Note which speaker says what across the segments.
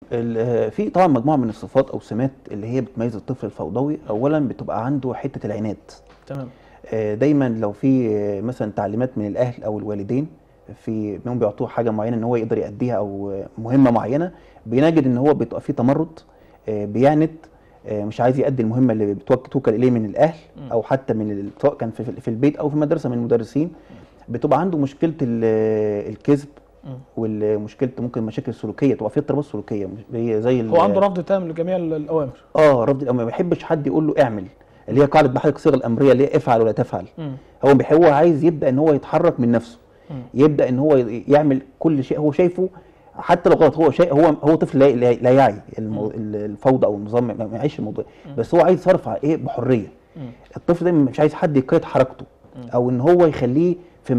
Speaker 1: في طبعا مجموعه من الصفات او سمات اللي هي بتميز الطفل الفوضوي. اولا بتبقى عنده حته العناد.
Speaker 2: تمام.
Speaker 1: دايما لو في مثلا تعليمات من الاهل او الوالدين في انهم بيعطوه حاجه معينه ان هو يقدر يأديها او مهمه معينه، بنجد ان هو بيبقى فيه تمرد، بيعند، مش عايز يأدي المهمه اللي توكل اليه من الاهل او حتى من سواء كان في البيت او في المدرسه من المدرسين. بتبقى عنده مشكله الكذب، والمشكله ممكن مشاكل سلوكيه، تبقى فيه اضطرابات سلوكيه هي زي
Speaker 2: هو عنده رفض تام لجميع الاوامر.
Speaker 1: رفض الامر، ما بيحبش حد يقول له اعمل، اللي هي قاعده بحث الصيغه الامريه اللي هي افعل ولا تفعل. هو عايز يبدا ان هو يتحرك من نفسه، يبدا ان هو يعمل كل شيء هو شايفه حتى لو غلط. هو طفل لا يعي الفوضى او النظام، ما يعيش الموضوع، بس هو عايز يصرف على بحريه. الطفل ده مش عايز حد يقيد حركته او ان هو يخليه في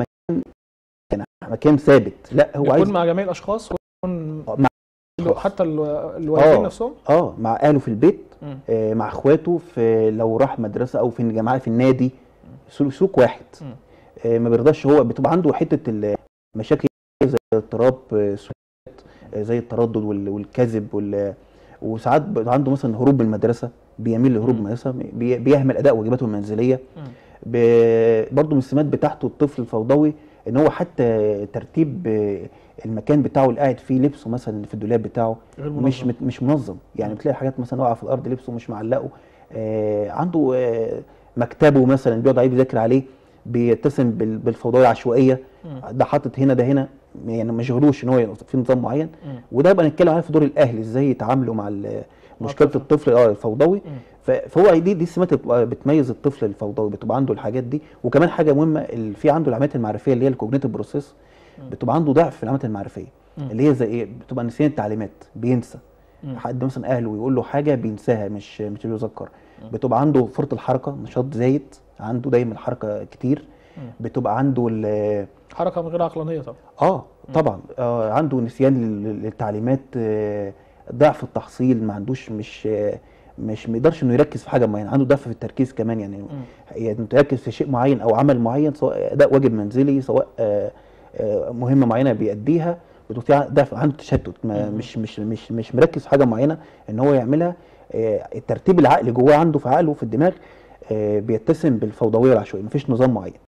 Speaker 1: مكان ثابت، لا هو عايز
Speaker 2: يكون مع جميع الاشخاص، ويكون
Speaker 1: مع
Speaker 2: حتى الوالدين نفسهم.
Speaker 1: مع اهله في البيت، مع اخواته، لو راح مدرسه او في الجامعه في النادي، سلوك واحد. ما بيرضاش، هو بتبقى عنده حته المشاكل زي اضطراب زي التردد والكذب وساعات عنده مثلا هروب من المدرسه، بيميل لهروب من المدرسه، بيهمل اداء واجباته المنزليه. برضه من السمات بتاعته الطفل الفوضوي ان هو حتى ترتيب المكان بتاعه اللي قاعد فيه، لبسه مثلا في الدولاب بتاعه مش منظم. يعني بتلاقي حاجات مثلا واقعه في الارض، لبسه مش معلقه. عنده مكتبه مثلا بيقعد عليه بيذاكر عليه، بيتسم بالفوضويه العشوائيه، ده حاطط هنا ده هنا، يعني ما يشغلوش ان هو في نظام معين. وده يبقى نتكلم عليه في دور الاهل ازاي يتعاملوا مع مشكله الطفل الفوضوي. فهو دي السمات بتميز الطفل الفوضوي، بتبقى عنده الحاجات دي. وكمان حاجه مهمه، في عنده العمليات المعرفيه اللي هي الكوجنيتيف بروسيس، بتبقى عنده ضعف في العمليات المعرفيه اللي هي زي ايه، بتبقى نسيان التعليمات، بينسى. حد مثلا اهله يقول له حاجه بينساها، مش بيتذكر. بتبقى عنده فرط الحركه، نشاط زايد، عنده دايما حركه كتير. بتبقى عنده
Speaker 2: حركه من غير عقلانيه طبعا.
Speaker 1: طبعا عنده نسيان للتعليمات، ضعف التحصيل، ما عندوش مش ما يقدرش انه يركز في حاجه معينه، عنده ضعف في التركيز كمان. يعني يركز في شيء معين او عمل معين، سواء اداء واجب منزلي، سواء مهمه معينه بيأديها، بتبقى ضعف، عنده تشتت، مش مركز في حاجه معينه ان هو يعملها. الترتيب العقلي جواه عنده في عقله في الدماغ بيتسم بالفوضويه والعشوائيه، مفيش نظام معين.